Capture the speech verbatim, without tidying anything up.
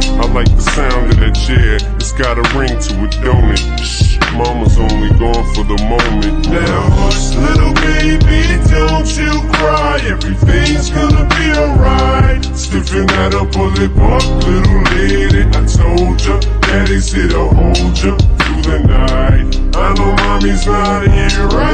I like the sound of that chair. It's got a ring to it, don't it? Shh, mama's only gone for the moment. Now hush, little baby, don't you cry. Everything's gonna be alright. Stiffen that up, pull it up, little lady. I told ya, daddy's here to hold ya through the night. I know mommy's not here right